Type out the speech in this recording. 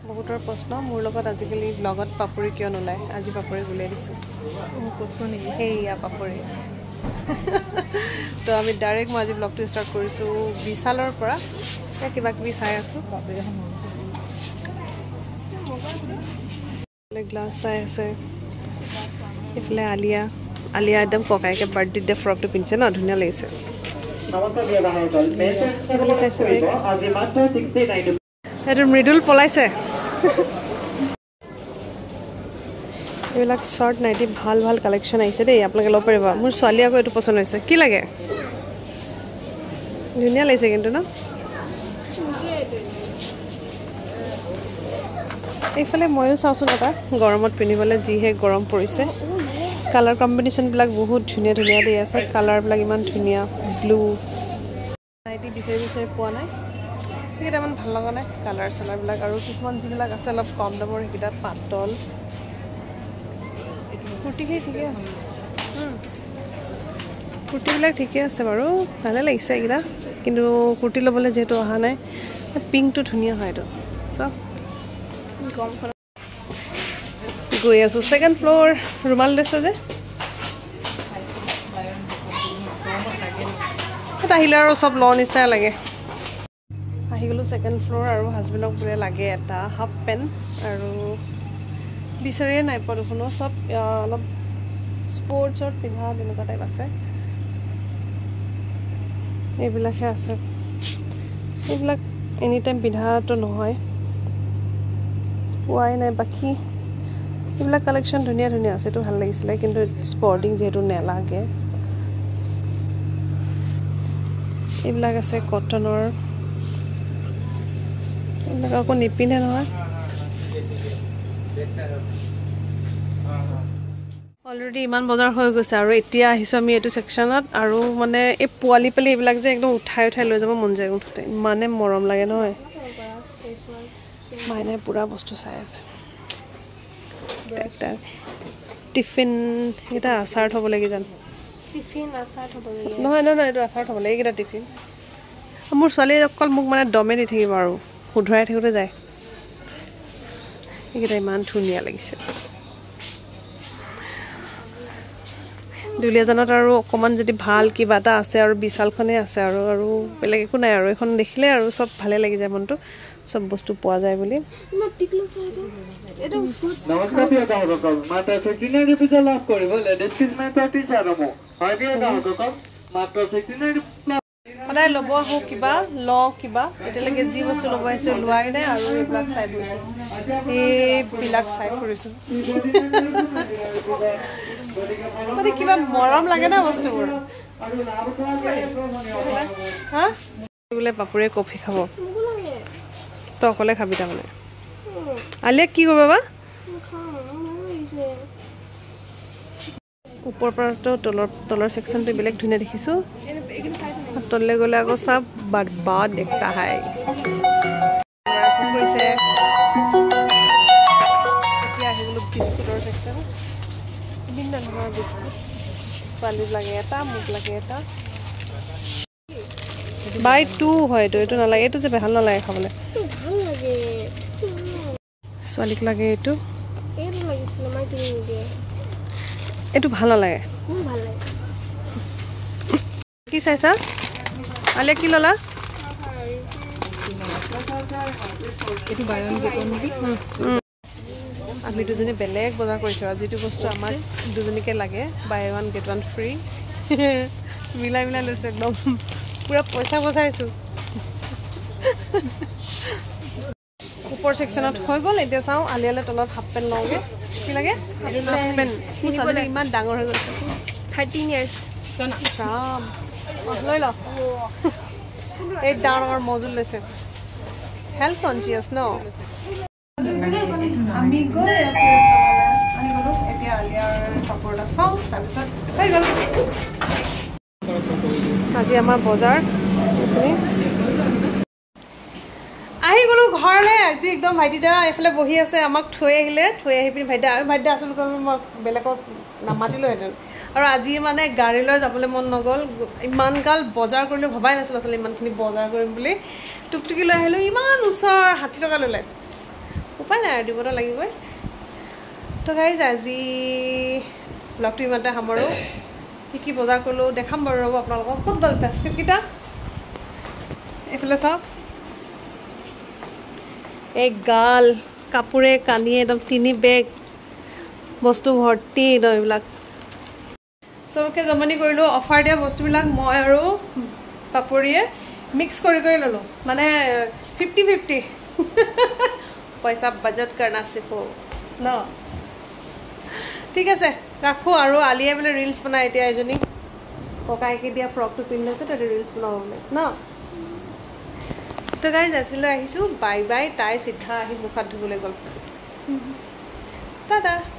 বহুতৰ প্ৰশ্ন মোৰ লগত আজিকালি ব্লগত পাপৰি কিয় নোলায় আজি পাপৰি গুলাই দিছোঁ প্ৰশ্ন নেকি সেইয়া পাপৰি তো আমি ডাইৰেক্ট মই আজি ব্লগটো ষ্টাৰ্ট কৰিছোঁ বিশালৰ পৰা কিবা কিবি চাই আছোঁ গ্লাছ চাই আছে এইফালে আলিয়া একদম ককাইকে বাৰ্থডে ফ্ৰকটো পিন্ধিছে ন ধুনীয়া লাগিছে এইটো মৃদুল পলাইছে এইবিলাক শৰ্ট নাইটি ভাল ভাল কালেকশ্যন আহিছে দেই আপোনালোকে ল'ব পাৰিব মোৰ ছোৱালী আকৌ এইটো পচন্দ হৈছে কি লাগে ধুনীয়া লাগিছে কিন্তু ন এইফালে ময়ো চাওঁচোন এটা গৰমত পিন্ধিবলৈ যিহে গৰম পৰিছে কালাৰ কম্বিনেশ্যনবিলাক বহুত ধুনীয়া ধুনীয়া দি আছে কালাৰবিলাক ইমান ধুনীয়া ব্লু নাইটি বিচাৰি পোৱা নাই সেইকেইটা ইমান ভাল লগা নাই কালাৰ চালাৰবিলাক আৰু কিছুমান যিবিলাক আছে অলপ কম দামৰ সেইকেইটা পাতল কুৰ্তিখিনি ঠিকে আছে কুৰ্তিবিলাক ঠিকে আছে বাৰু ভালে লাগিছে এইকেইটা কিন্তু কুৰ্তি ল'বলৈ যিহেতু অহা নাই পিংকটো ধুনীয়া হয় এইটো চব গৈ আছোঁ ছেকেণ্ড ফ্ল'ৰ ৰুমাল লৈছে যে আহিলে আৰু চব ল নিচিনাই লাগে আহি গ'লোঁ ছেকেণ্ড ফ্ল'ৰ আৰু হাজবেণ্ডক বোলে লাগে এটা হাফ পেণ্ট আৰু বিচাৰিয়ে নাই পোৱা দুখনো চব অলপ স্পৰ্টছত পিন্ধা তেনেকুৱা টাইপ আছে এইবিলাকহে আছে এইবিলাক এনি টাইম পিন্ধাটো নহয় পোৱাই নাই বাকী এইবিলাক কালেকশ্যন ধুনীয়া ধুনীয়া আছে এইটো ভাল লাগিছিলে কিন্তু স্পৰ্টিং যিহেতু নেলাগে এইবিলাক আছে কটনৰ এইবিলাক আকৌ নিপিন্ধে নহয় অলৰেডি ইমান বজাৰ হৈ গৈছে আৰু এতিয়া আহিছোঁ আমি এইটো ছেকশ্যনত আৰু মানে এই পোৱালি এইবিলাক যে একদম উঠাই লৈ যাব মন যায় মুঠতে ইমানে মৰম লাগে নহয় মাইনাই পুৰা বস্তু চাই আছে টিফিন এইকেইটা আচাৰ থ'ব লাগে জানো নহয় এইটো আচাৰ থ'ব লাগে এইকেইটা টিফিন মোৰ ছোৱালী অকল মোক মানে দমে দি থাকিব আৰু শুধৰাই থাকোঁতে যায় এইকেইটা ইমান ধুনীয়া লাগিছে দুলীয়াজানত আৰু অকণমান যদি ভাল কিবা এটা আছে আৰু বিশালখনেই আছে আৰু বেলেগ একো নাই আৰু এখন দেখিলে আৰু চব ভালে লাগি যায় মনটো চব বস্তু পোৱা যায় বুলি সদায় ল'ব আহোঁ কিবা কিবা এতিয়ালৈকে যি বস্তু ল'ব আহিছোঁ লোৱাই নাই আৰু এইবিলাক চাই ফুৰিছোঁ এইবিলাক চাই ফুৰিছোঁ মানে কিবা মৰম লাগে ন বস্তুবোৰ হা বোলে পাপুৰে কফি খাব তই অকলে খাবি তাৰমানে আলিয়াক কি কৰিব বা ওপৰৰ পৰাতো তলৰ ছেকশ্যনটো বেলেগ ধুনীয়া দেখিছোঁ তললৈ গ'লে আকৌ চব বাদ দেখা হয় এতিয়া আহি গ'লোঁ বিস্কুটৰ ছেকশ্যন বিভিন্ন ধৰণৰ বিস্কুট ছোৱালীক লাগে এটা মোক লাগে এটা বাই টু হয় এইটো নালাগে এইটো যে ভাল নালাগে খাবলৈ ছোৱালীক লাগে এইটো ভাল নালাগে কি চাইছা আলিয়া কি ল'লা আমি দুজনী বেলেগ বজাৰ কৰিছোঁ আৰু যিটো বস্তু আমাক দুজনীকে লাগে buy one get one free মিলাই লৈছোঁ একদম পুৰা পইচা বচাইছোঁ ওপৰ ছেকশ্যনত হৈ গ'ল এতিয়া চাওঁ আলিয়ালে তলত হাফ পেণ্ট লওঁগৈ কি লাগে হাফ পেণ্ট মোৰ ছোৱালী ইমান ডাঙৰ হৈ গৈছে 13 years চাম লৈ ল এই ডাঙৰ মজুল লৈছে হেল্থ কনচিয়াছ ন আমি গৈ আছোঁ আহি গ'লোঁ এতিয়া আলিয়াৰ কাপোৰ এটা চাওঁ তাৰপিছত হৈ গ'ল আজি আমাৰ বজাৰ আহি গ'লোঁ ঘৰলৈ আজি একদম ভাইটিটা এইফালে বহি আছে আমাক থৈ আহি পিনি ভাইটিটা আচলতে মই বেলেগত নামাতিলোহেঁতেন আৰু আজি মানে গাড়ীলৈ যাবলৈ মন নগ'ল ইমান গাল বজাৰ কৰিলোঁ ভবাই নাছিলোঁ আচলতে ইমানখিনি বজাৰ কৰিম বুলি টুকটুকি লৈ আহিলোঁ ইমান ওচৰ 60 টকা ল'লে উপায় নাই আৰু দিবতো লাগিবই তো গাইজ আজি ব্লগটো ইমানতে সামৰোঁ কি বজাৰ কৰিলোঁ দেখাম বাৰু ৰ'ব আপোনালোকক ক'ত গ'ল বাস্কেটকেইটা এইফালে চাওক এক গাল কাপোৰে কানিয়ে একদম 3 বেগ বস্তু ভৰ্তি একদম এইবিলাক চবকে জমনি কৰিলোঁ অফাৰ দিয়া বস্তুবিলাক মই আৰু পাপৰিয়ে মিক্স কৰি ল'লোঁ মানে 50-50 পইচা বাজেট কৰনা শিকো ন ঠিক আছে ৰাখোঁ আৰু আলিয়ে বোলে ৰিলছ বনাই এতিয়া এজনী ককাইকে দিয়া ফ্ৰকটো পিন্ধি লৈছে তাতে ৰিলছ বনাব বোলে ন তো গাইজ আজিলৈ আহিছোঁ বাই বাই তাই চিধা আহি মুখ হাত ধুবলৈ গ'ল টাটা